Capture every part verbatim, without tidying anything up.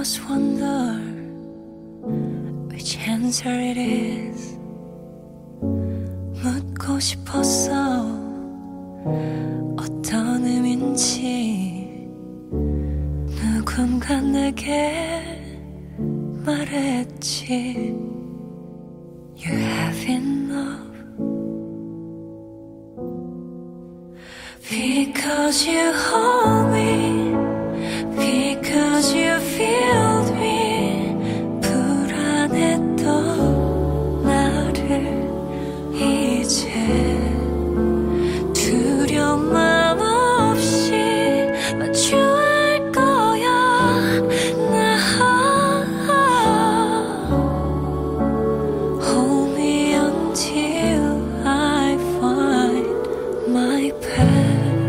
always wonder which answer it is. 묻고 싶었어 어떤 의미인지. 누군가 내게 말했지. You have enough because you hold me, because you filled me. 불안했던 나를 이제 두려운 마음 없이 마주할 거야. 나 hold me until I find my path.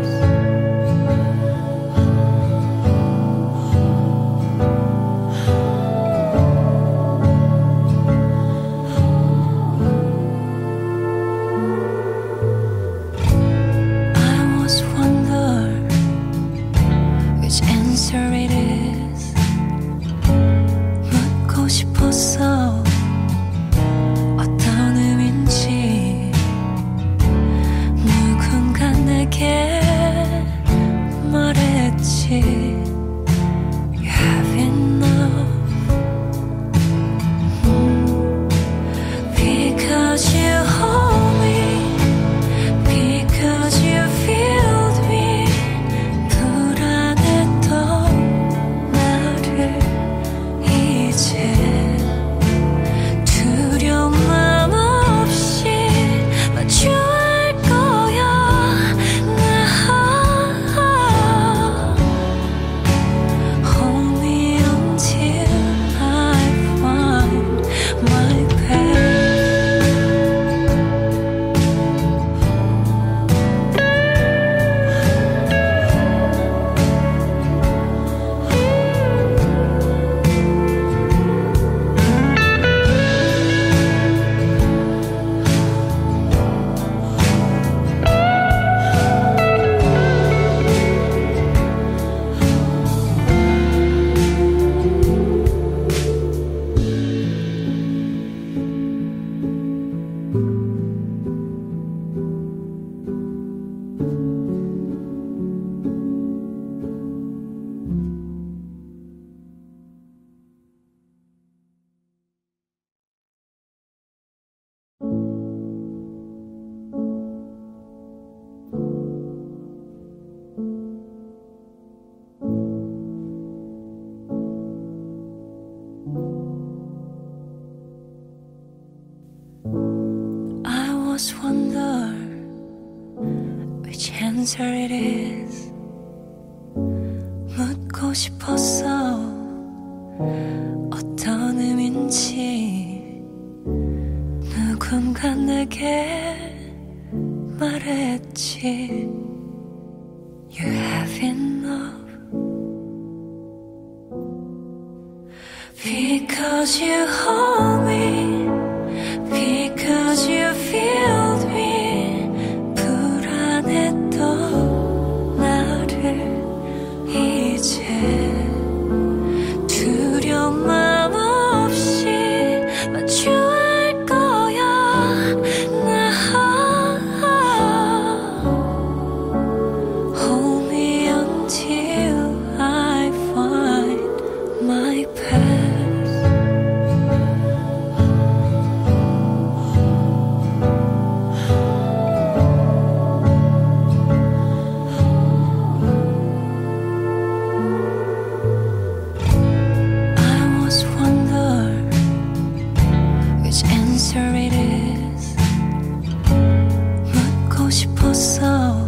It is. 묻고 싶었어 어떤 의미인지. 누군가 내게 말했지. You have enough mm. Because you hold me, because you filled me. 두려운 마음 없이 마주할 거야. 나 hold me until I find my path. I always wonder which answer it is. 묻고 싶었어 어떤 의미인지. 누군가 내게 말했지. You have enough because you hold me, because you filled me. 불안했던 나를 이제 두려운 마음 없이 마주할 거야. 나 hold me until I find my path. Answer it is. 묻고 싶었어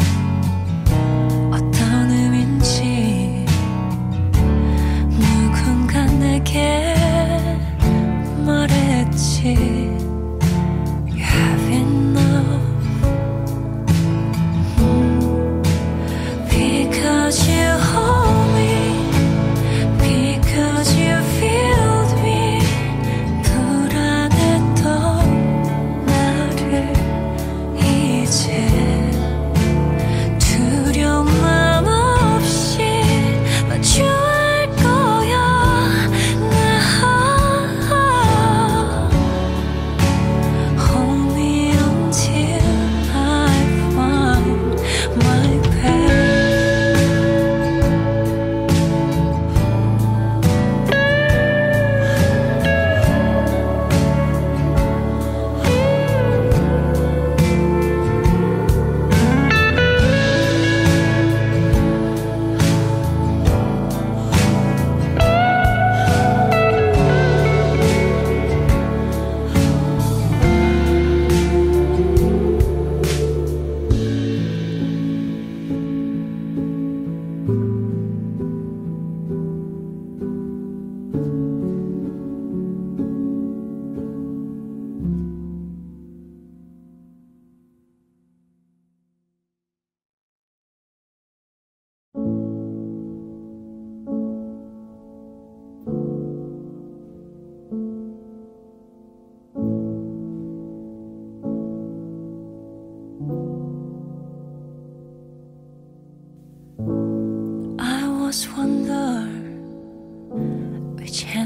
어떤 의미인지. 누군가 내게 말했지. You have enough mm. Because you hold me, because you filled me. 두려운 마음 없이 마주할 거야.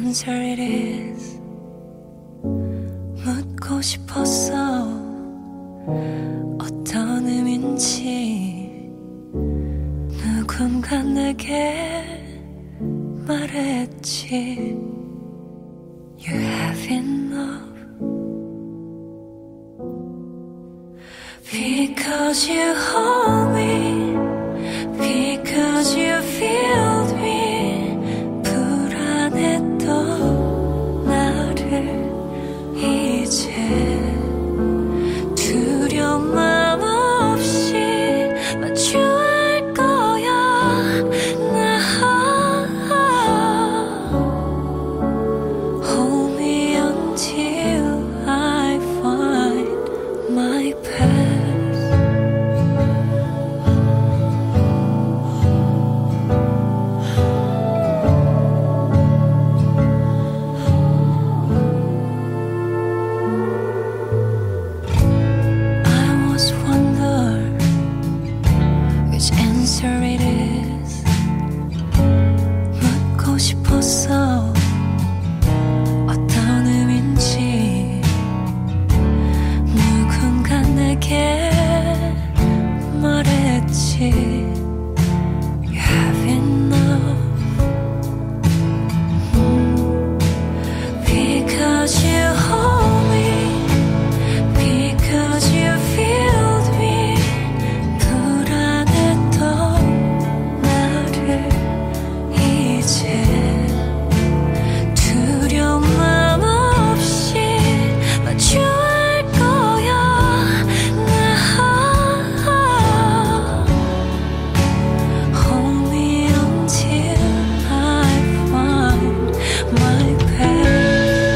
answer it is. 묻고 싶었어. 어떤 의미인지 누군가 내게 말했지. You have enough because you hold me, because you filled me. 불안했던 나를 이제 두려움 맘 없이 마주할 거야. 나 hold me until I find my path. Answer it is. 묻고 싶었어. 어떤 의미인지 누군가 내게 말했지. You have enough mm. Because you hold me, because you filled me. 두려움 맘 없이 마주할 거야. 나 hold me until I find my path.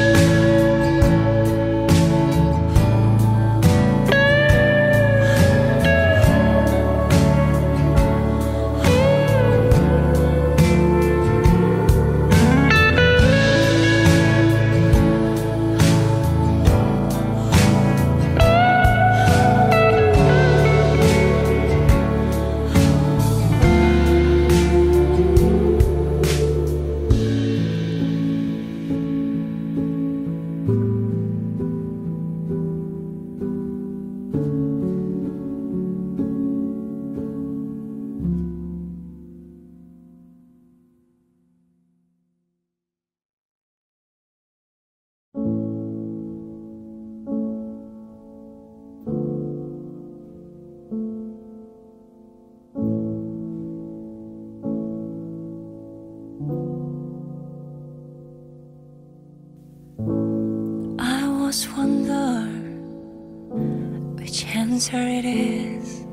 I was wonder which answer it is.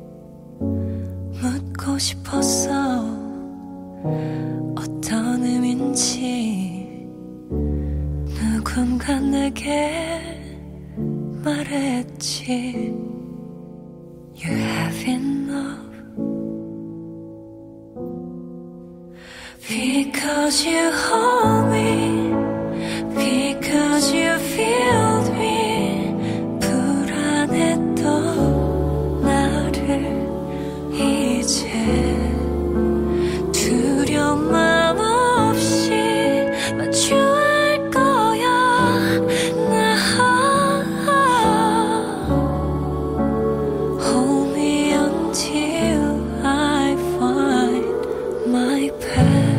묻고 싶었어. 어떤 의미인지 누군가 내게 말했지. You have enough because you hold me, because you filled me. 불안했던 나를 이제 두려움 맘 없이 마주할 거야. 나 hold me until I find my path.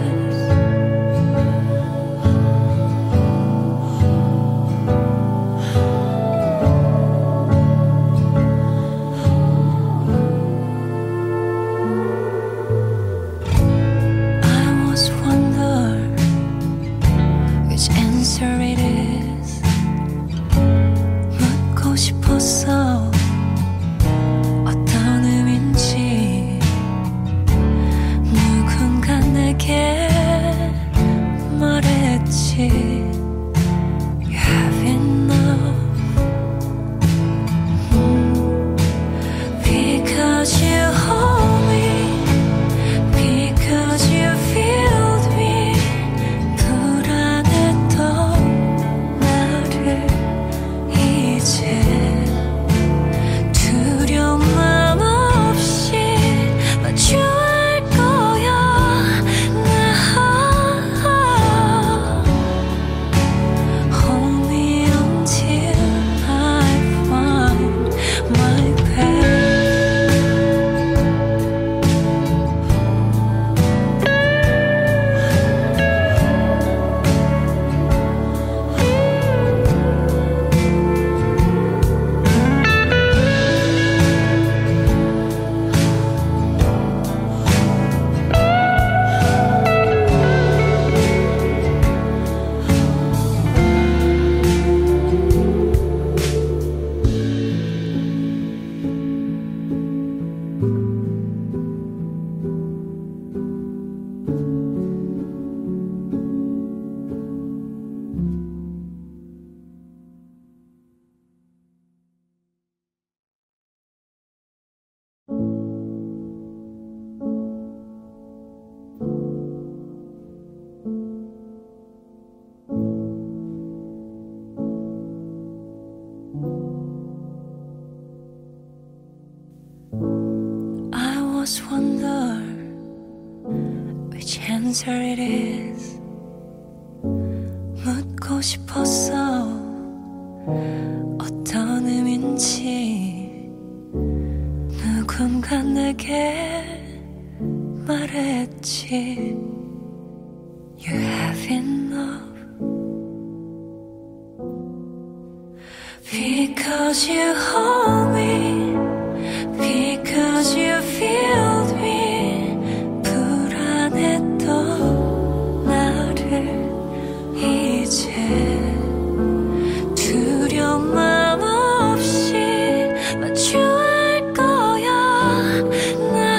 almost wonder which answer it is. 묻고 싶었어 어떤 의미인지. 누군가 내게 말했지. You have enough because you hold me, because you filled me. 불안했던 나를 이제 두려운 마음 없이 마주할 거야. 나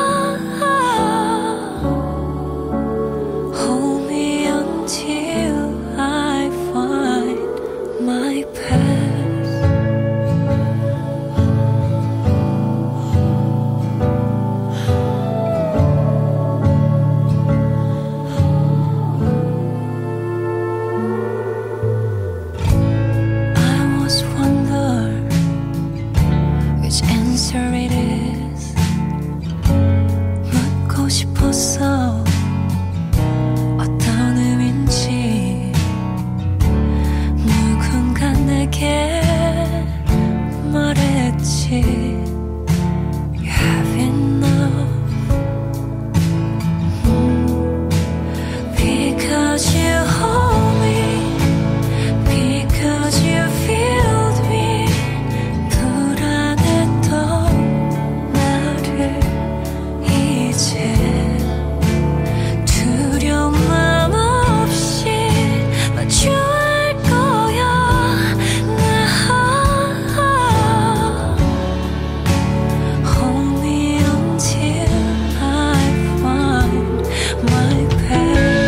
hold me until I find my path. It is. 묻고 싶었어 어떤 의미인지. 누군가 내게 말했지. You have enough mm. Because you hold me, because you filled me. 두려운 마음 없이 마주할 거야. 나 hold me until I find my path.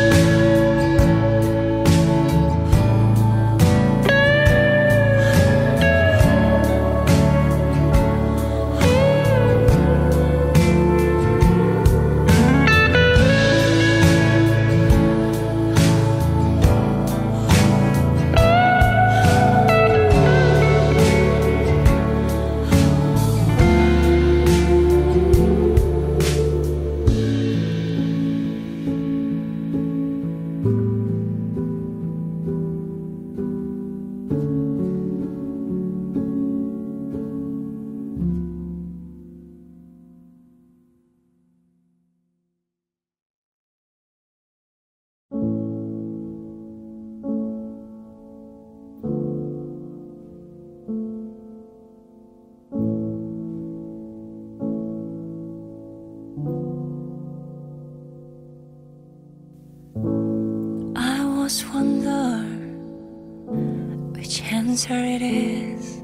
I always wonder which answer it is.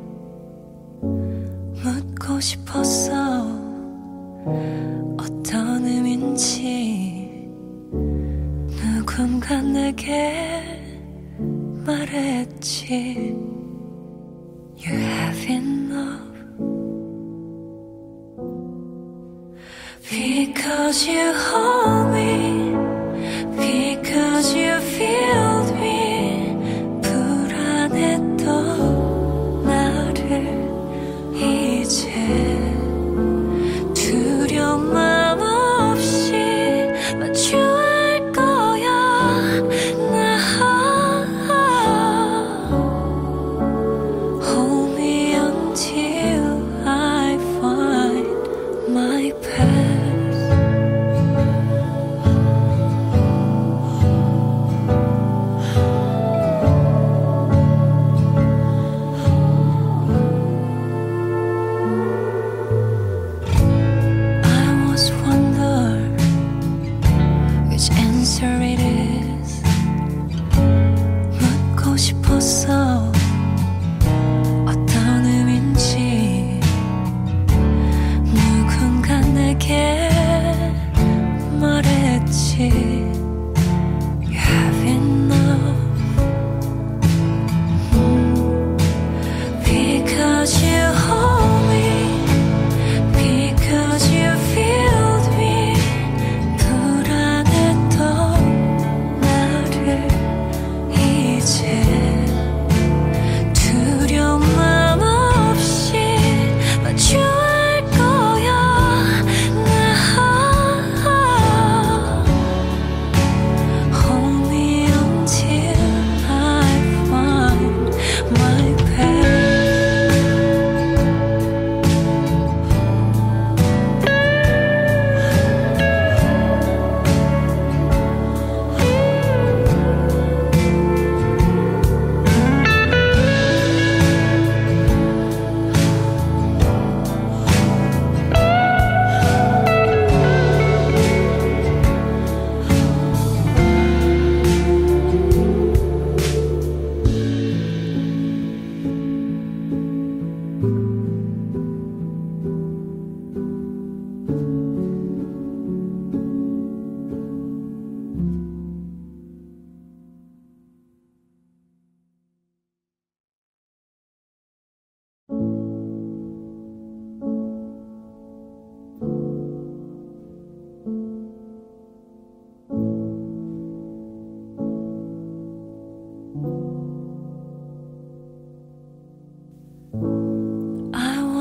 묻고 싶었어 어떤 의미인지. 누군가 내게 말했지. You have enough because you hold me, because you filled me. 불안했던 나를 이제 두려운 마음 없이 마주할 거야. 나 hold me until I find my path.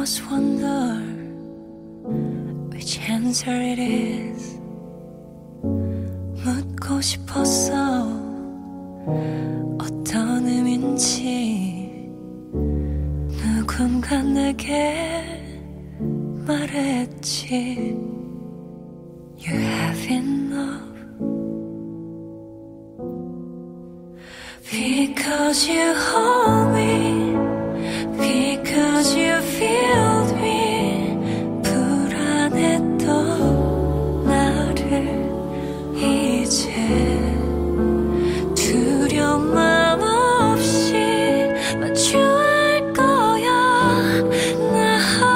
was wonder which answer it is. 묻고 싶었어 어떤 의미인지. 누군가 내게 말했지. You have enough because you hold me, because you filled me. 불안했던 나를 이제 두려움 맘 없이 마주할 거야. 나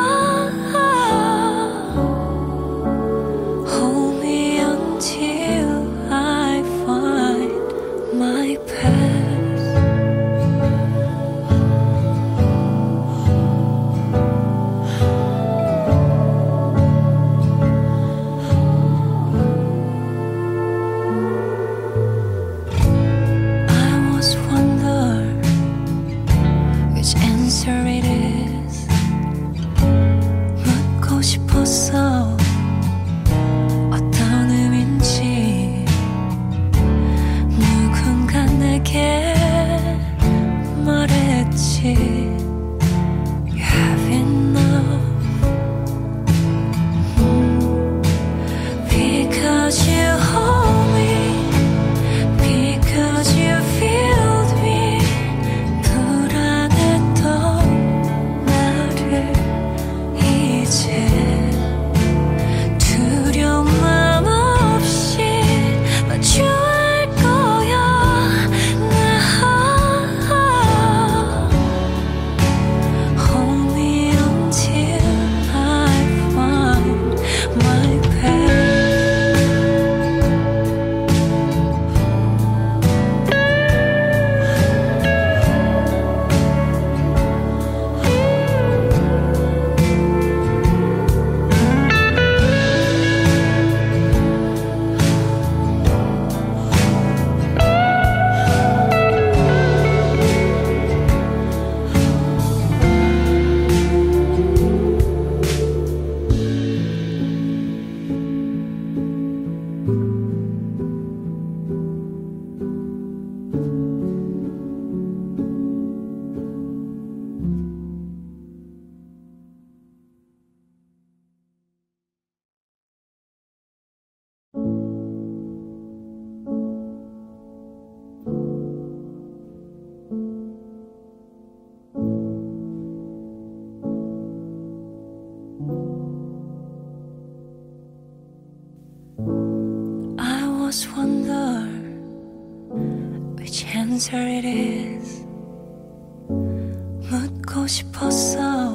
hold me until I find my path. It is. 묻고 싶었어 어떤 의미인지. 누군가 내게 말했지. You have enough mm. Because you hold me, because you filled me. 불안했던 이제 두려움 맘 없이 마주할 거야. 나 hold me until I find my path. I was wonder which answer it is. 묻고 싶었어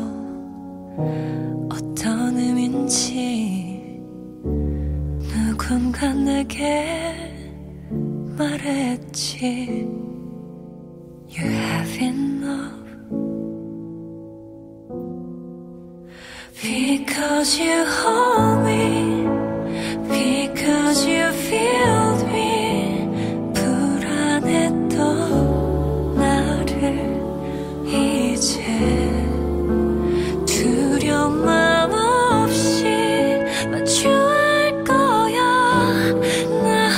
어떤 의미인지. 누군가 내게 말했지. You have enough because you hold me, because you filled me. 불안했던 나를 이제 두려움 맘 없이 마주할 거야. 나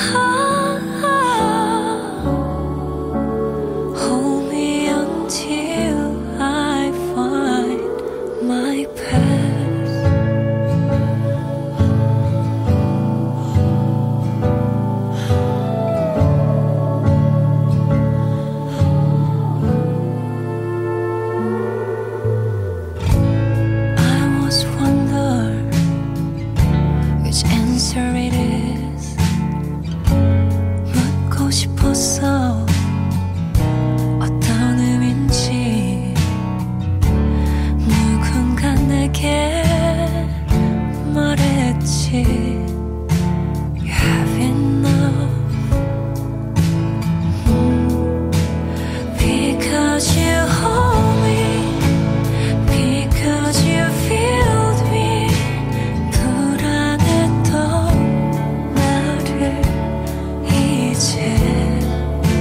hold me until I find my path. Answer it is. 묻고 싶었어 어떤 의미인지. 누군가 내게 말했지. You have enough mm. Because you hold me, because you filled me. 불안했던 나를 이제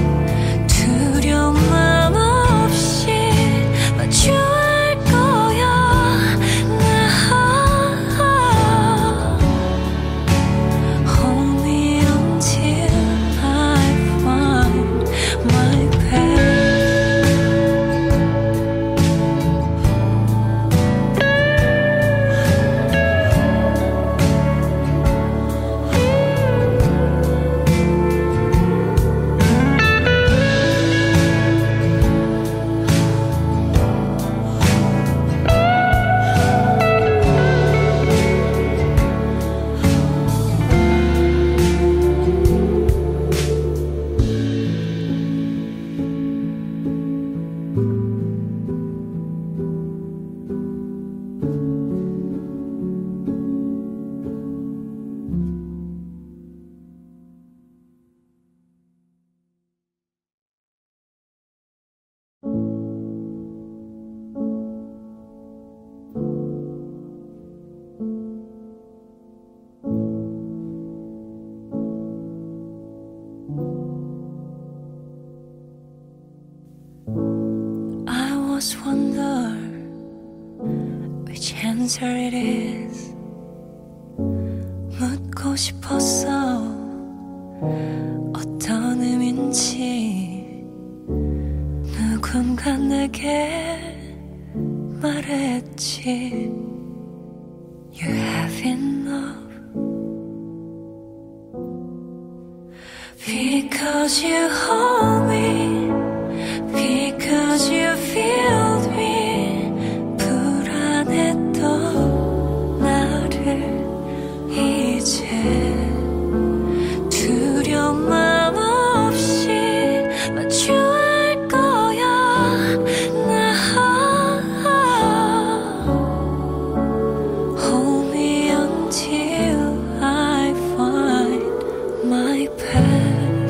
almost wonder which answer it is. 묻고 싶었어 어떤 의미인지. 누군가 내게 말했지. You have enough because you hold me, because you filled me. 불안했던 나를 이제 두려운 마음 없이 마주할 거야. 나 hold me until I find my path.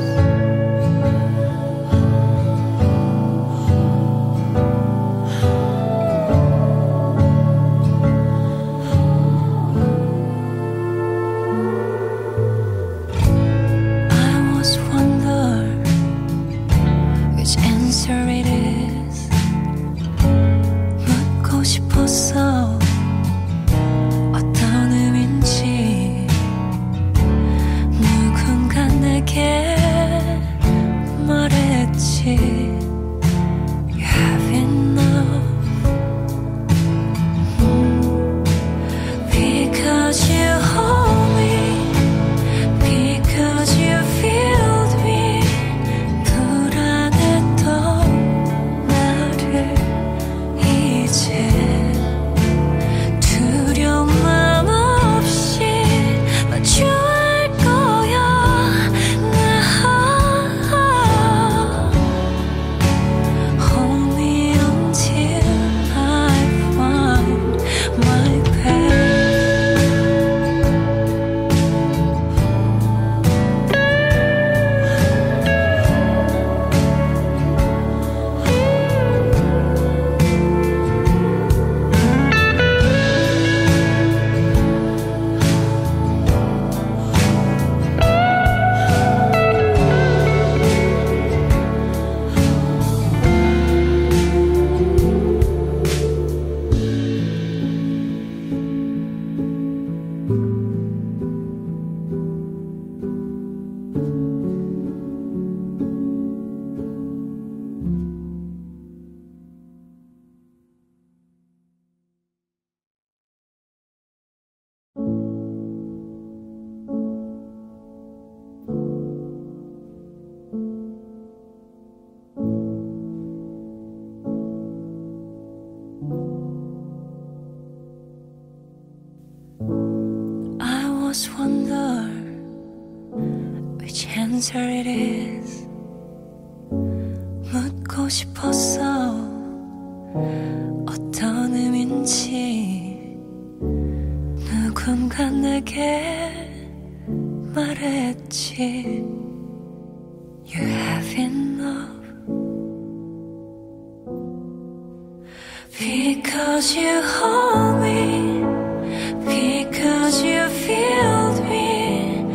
Answer it is. 묻고 싶었어 어떤 의미인지. 누군가 내게 말했지. You have enough mm. Because you hold me, because you filled me. 두려운 마음 없이 마주할 거야. 나 hold me until I find my I always wonder which answer it is. 묻고 싶었어 어떤 의미인지. 누군가 내게 말했지. You have enough because you hold me, because you filled me.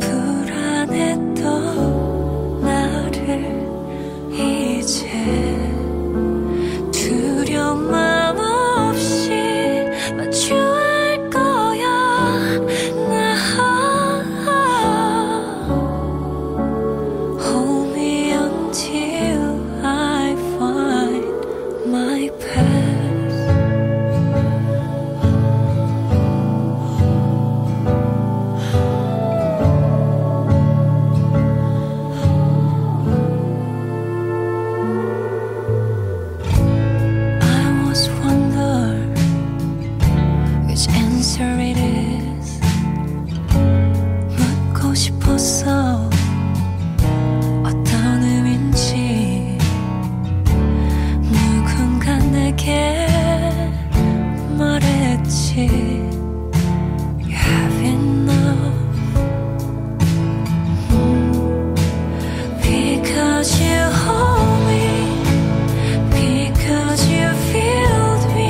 불안했던 나를 이제 두려운 마음 없이 마주할 거야. 나 hold me until I find my path. Answer it is. 묻고 싶었어 어떤 의미인지. 누군가 내게 말했지. You have enough mm. Because you hold me, because you filled me.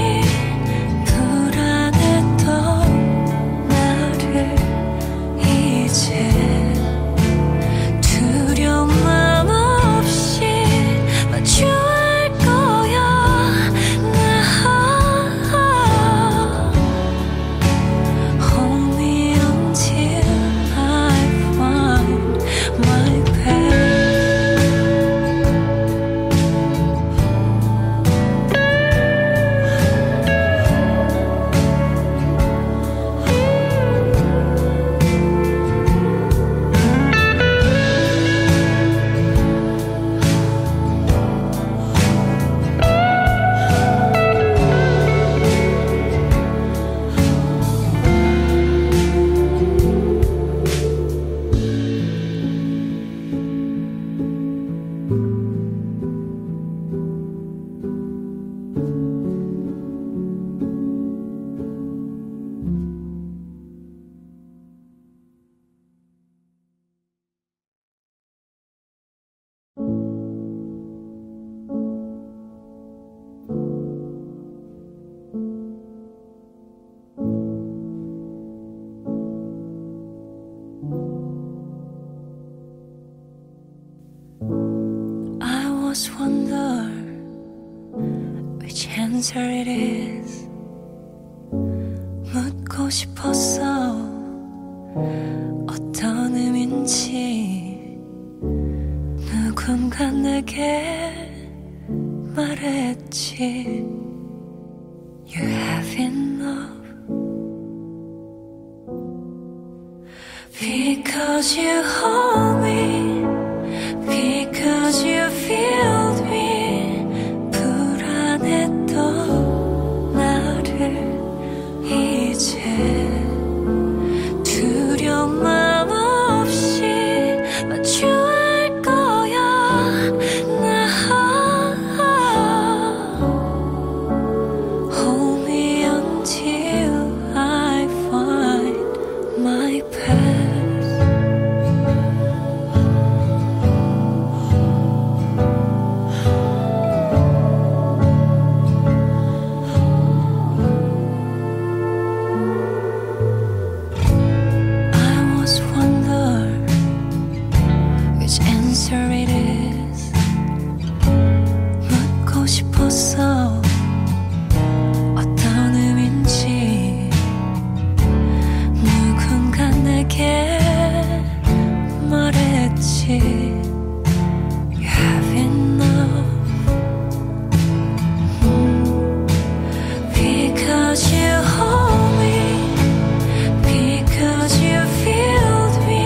두려운 마음 없이 마주할 거야. almost wonder which answer it is. 묻고 싶었어 어떤 의미인지. 누군가 내게 말했지. You have enough because you hold me, because you filled me. 불안했던 나를 이제 두려운 마음 없이 마주할 거야. 나 hold me until I find my path. It is. 묻고 싶었어 어떤 의미인지. 누군가 내게 말했지. You have enough mm. Because you hold me, because you filled me.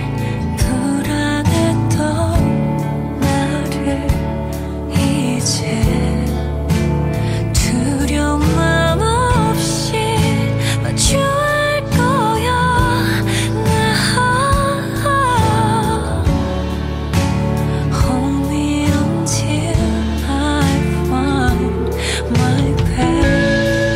두려운 마음 없이 마주할 거야. 나 hold me until I find my path.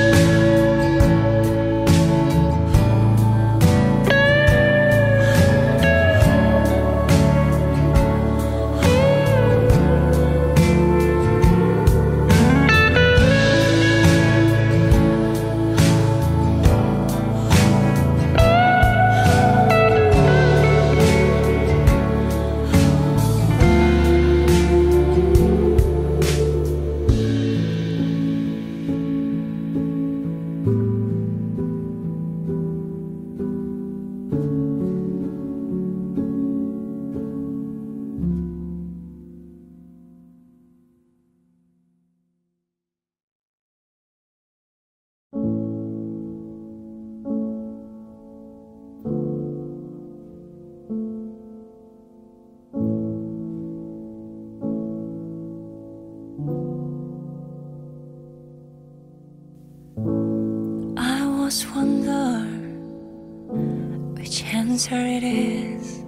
I always wonder which answer it is.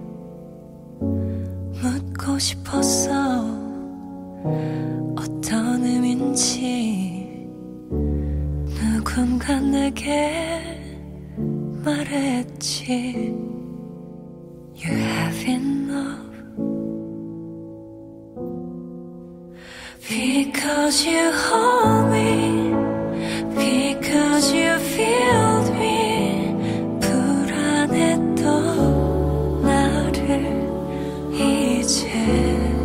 묻고 싶었어 어떤 의미인지. 누군가 내게 말했지. You have enough because you hold me, because you filled me. 불안했던 나를 이제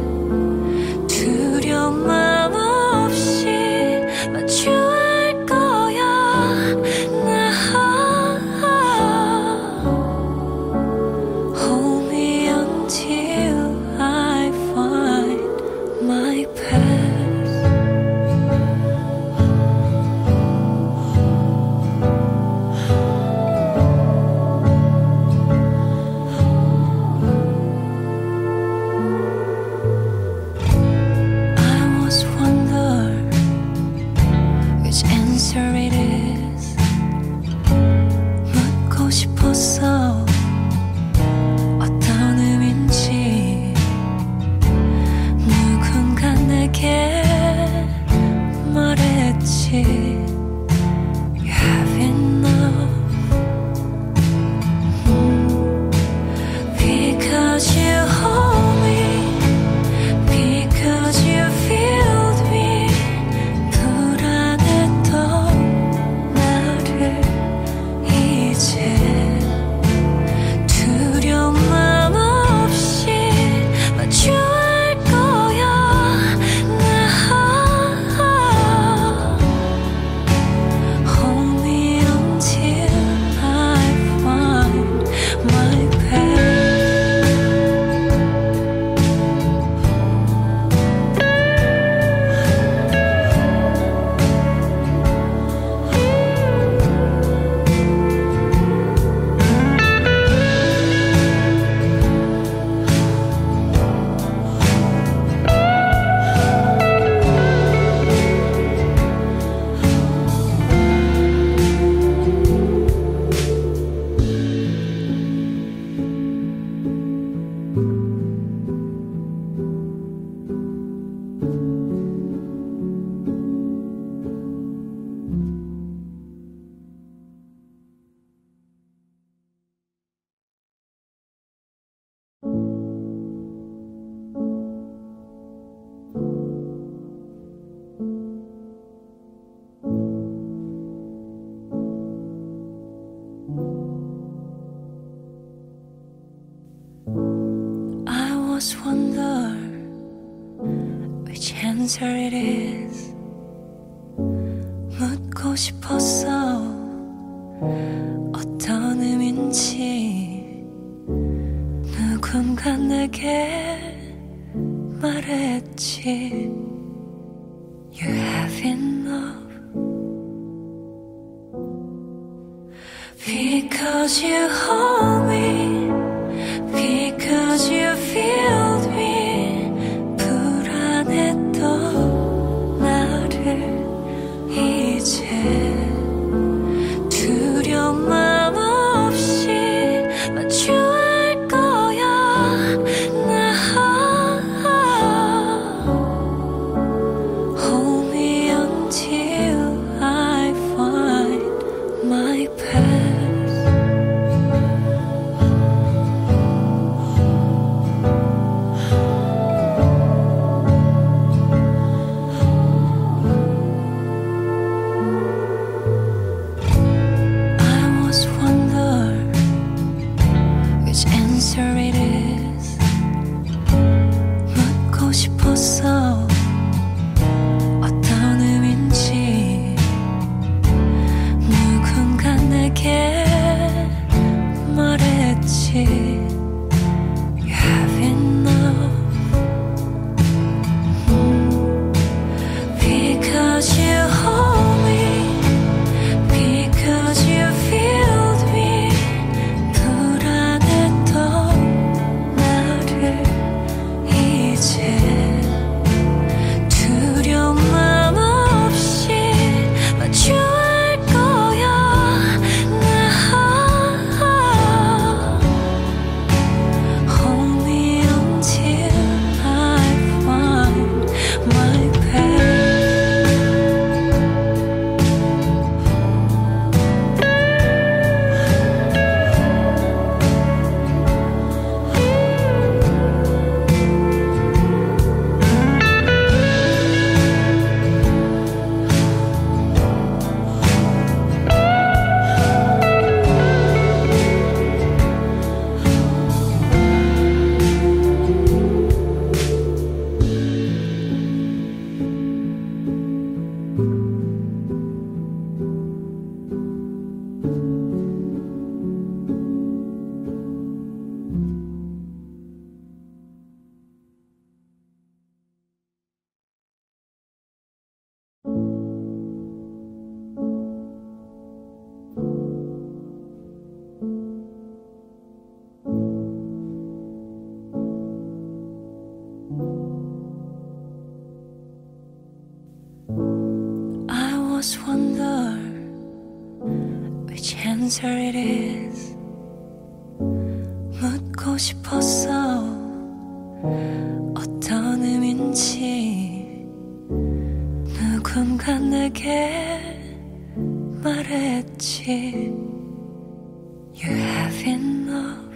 두려운 마음 없이 마주할 거야. 나 hold me until I find my path. It is. 묻고 싶었어 어떤 의미인지. 누군가 내게 말했지. You have enough mm. Because you hold me, because you filled me. 두려운 마음 없이 마주할 거야. almost wonder which answer it is. 묻고 싶었어 어떤 의미인지. 누군가 내게 말했지. You have enough because you hold me, because you filled me. 불안했던 나를 이제 두려움 맘 없이 마주할 거야. 나 hold me until I find my path. Answer it is. 묻고 싶었어 어떤 의미인지. 누군가 내게 말했지. You have enough mm. Because you hold me, because you filled me. 두려움 맘 없이 마주할 거야. 나 hold me until I find my path. I always wonder which answer it is. 묻고 싶었어 어떤 의미인지. 누군가 내게 말했지. You have enough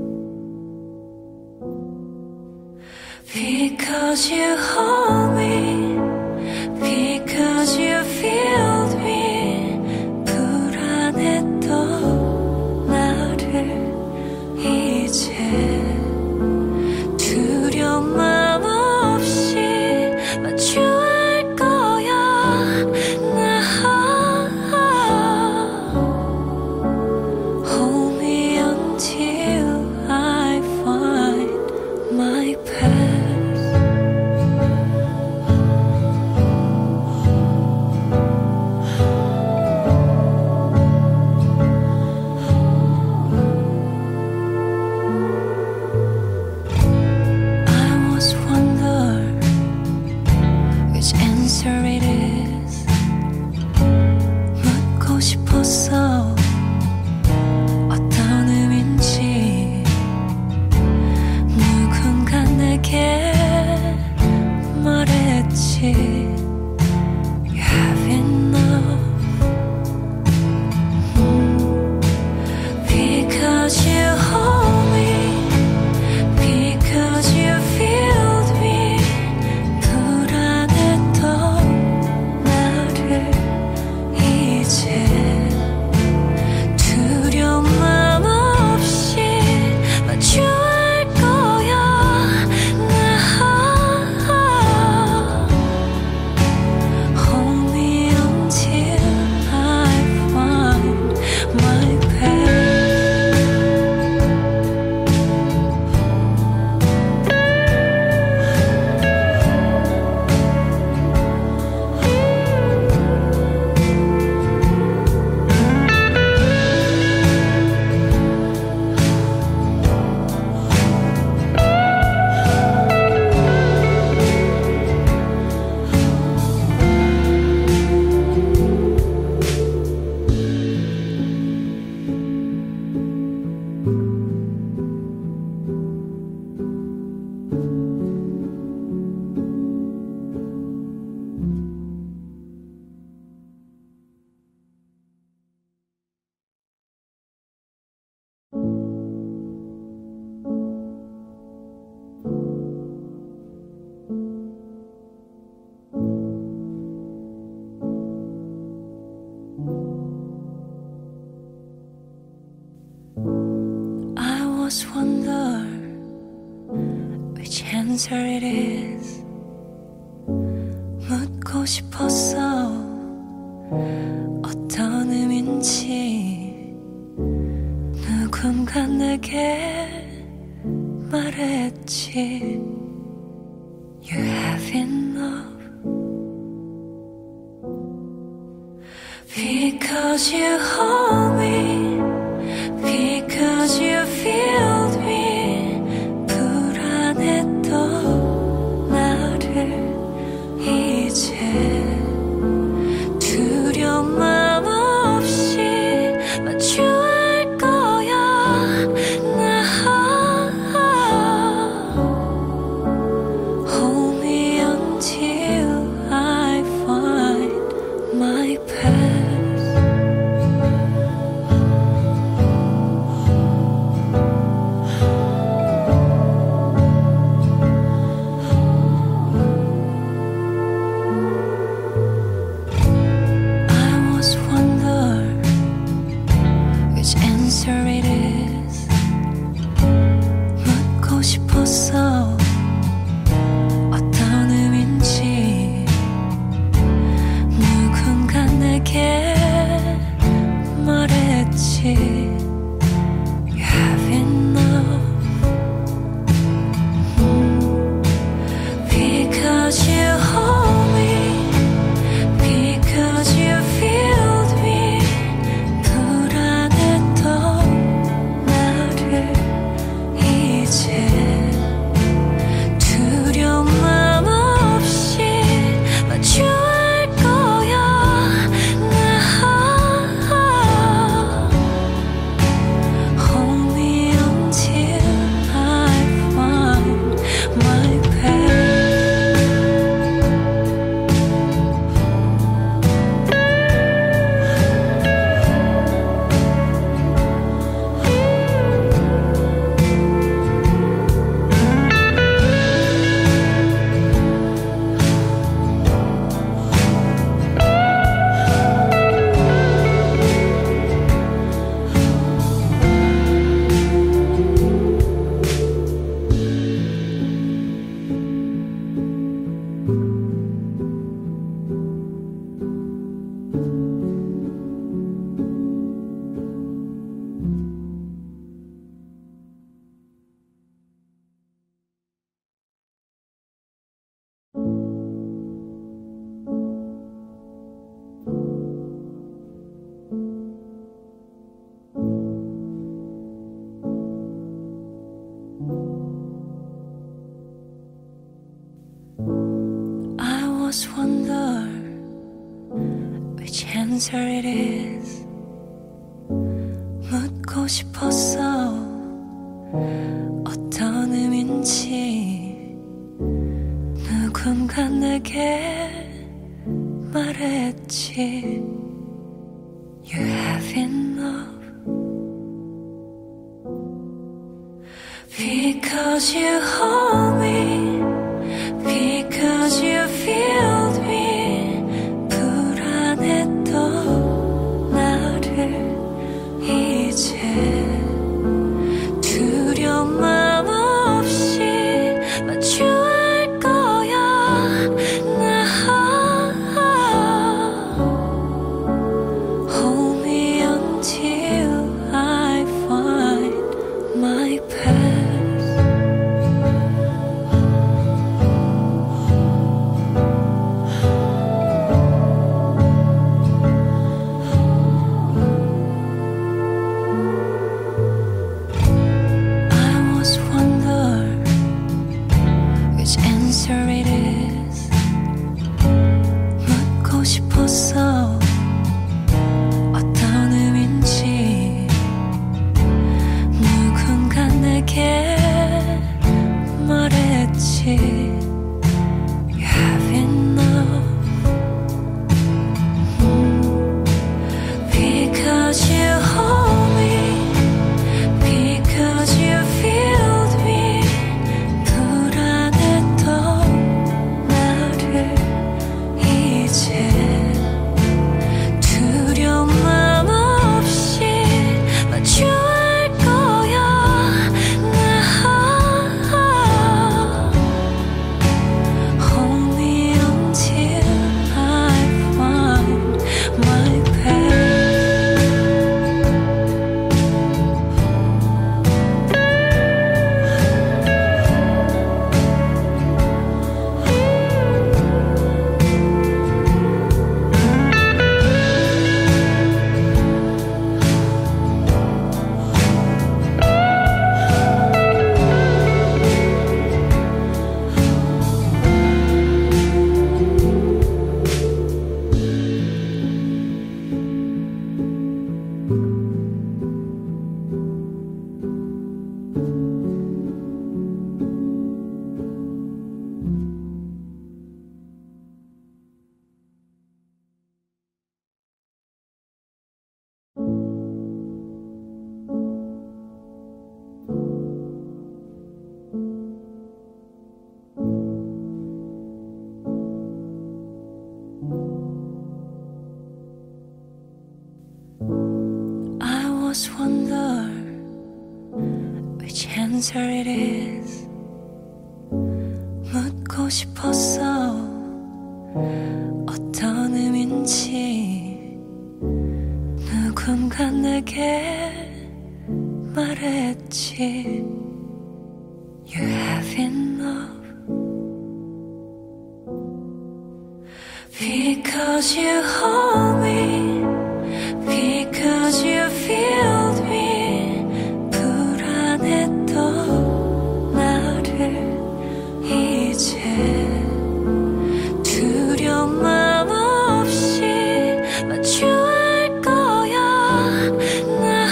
because you hold me, because you filled me. 불안했던 나를 이제 두려움 맘 없이 마주할 거야. 나 hold me until I find my path. almost wonder which answer it is. 묻고 싶었어 어떤 의미인지. 누군가 내게 말했지. You have enough because you hold me, because you filled me. 불안했던 나를 이제 두려움 맘 없이 마주할 거야. 나 hold me until I find my path. 싶었어 어떤 의미인지. 누군가 내게 말했지. You have enough mm. Because you hold me, because you filled me. 불안했던 나를 이제 두려움 맘 없이 마주할 거야. 나 hold me until I find my path. I always wonder which answer it is. 묻고 싶었어 어떤 의미인지. 누군가 내게 말했지. You have enough because you hold me, because you filled me. 불안했던 나를 이제 두려움 맘 없이 마주할 거야. 나 hold me until I find my path. always wonder which answer it is. 묻고 싶었어 어떤 의미인지. 누군가 내게 말했지. You have enough because you hold me, because you filled me. 불안했던 나를 이제 두려움 맘 없이 마주할 거야. 나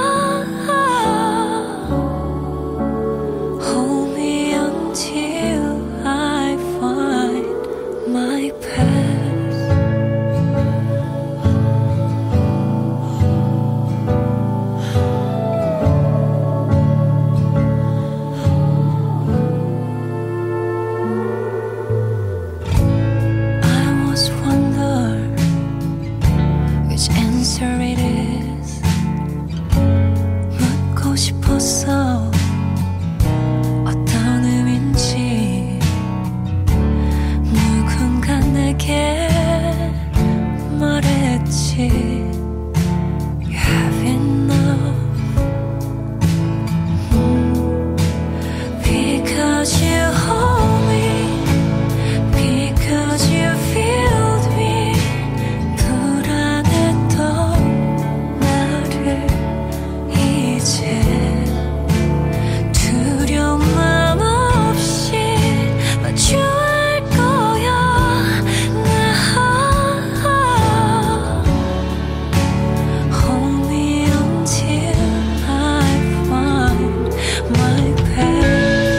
hold me until I find my path. It is. 묻고 싶었어 어떤 의미인지. 누군가 내게 말했지. You have enough mm. Because you hold me, because you filled me. 두려움 맘 없이 마주할 거야. 나 hold me until I find my path.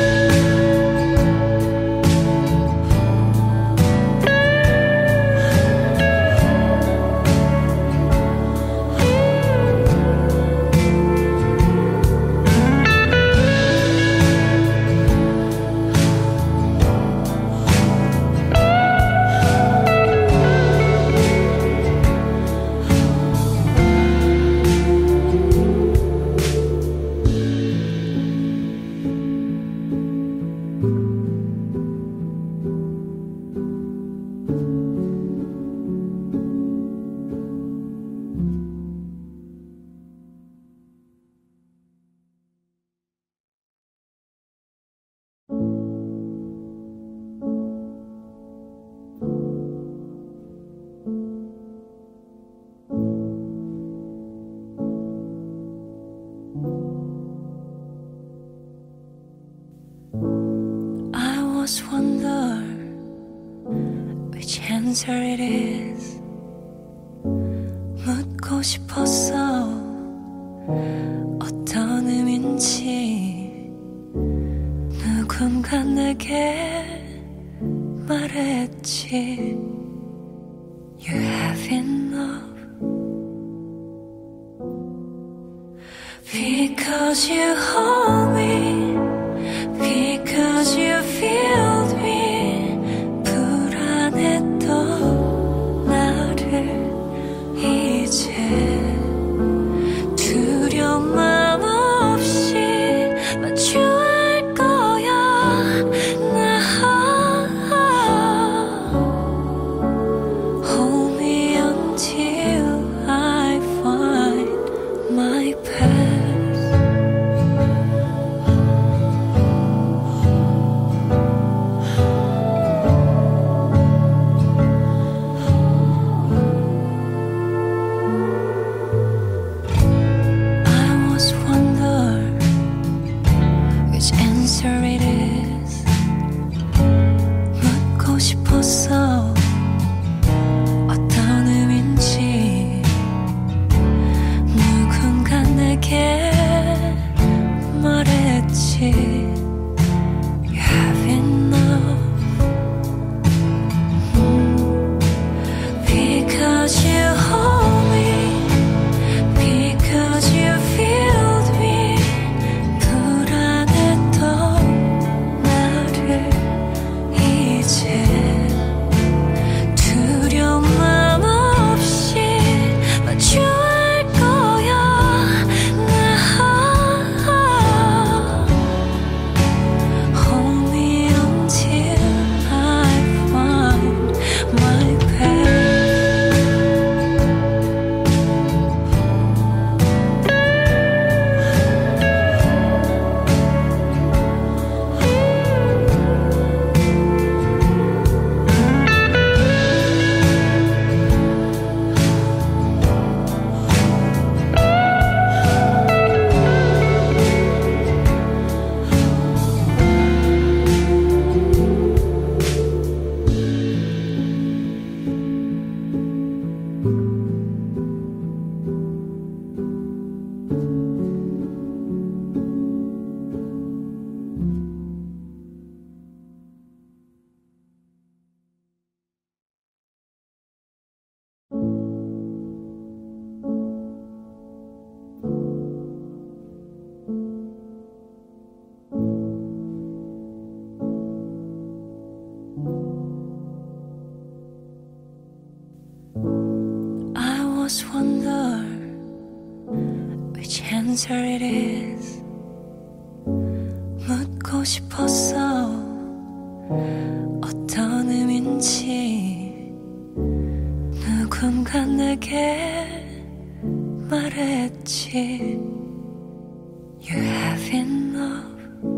I always wonder which answer it is. 묻고 싶었어 어떤 의미인지. 누군가 내게 말했지. You have enough because you hold me, because you filled me. 불안했던 나를 이제 두려움 맘 없이 마주할 거야. 나 hold me until I find my path. Answer it is. 묻고 싶었어 어떤 의미인지. 누군가 내게 말했지. You have enough mm. Because you hold me, because you filled me. 불안했던 나를 이제 almost wonder which answer it is. 묻고 싶었어 어떤 의미인지. 누군가 내게 말했지. You have enough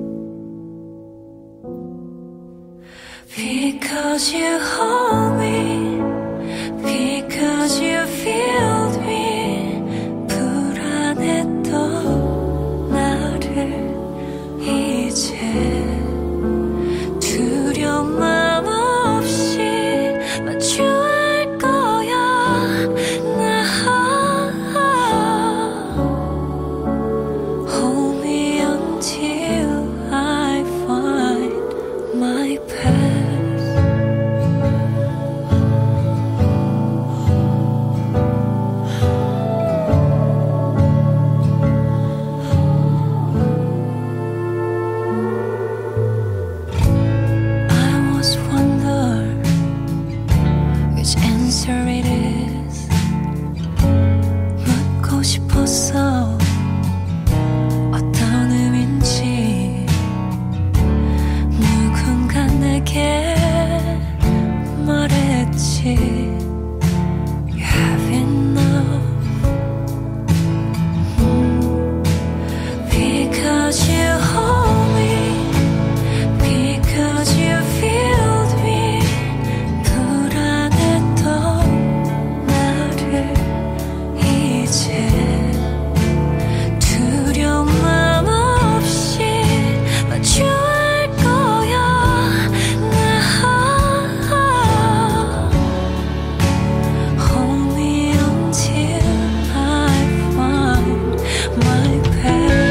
because you hold me, because you filled me. 불안했던 나를 이제 두려움 맘 없이 마주할 거야. 나 hold me until I find my path. Answer it is. 묻고 싶었어 어떤 의미인지. 누군가 내게 말했지. You have enough mm. Because you hold me, because you filled me. 두려움 맘 없이 마주할 거야. 나 hold me until I find my path.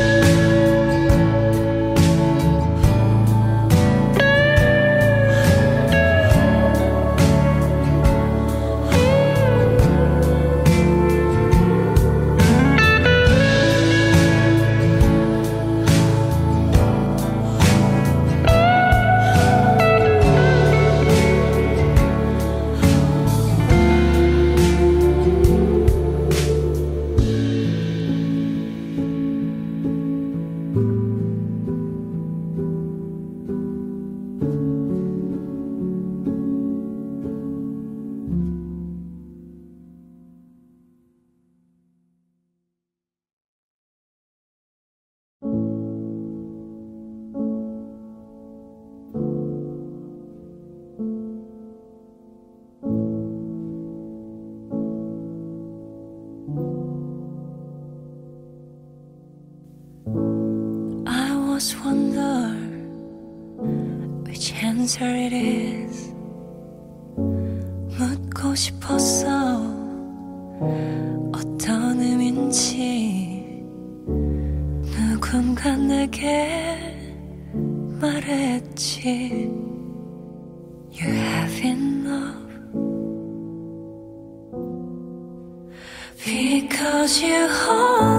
I always wonder which answer it is. 묻고 싶었어 어떤 의미인지. 누군가 내게 말했지. You have enough because you hold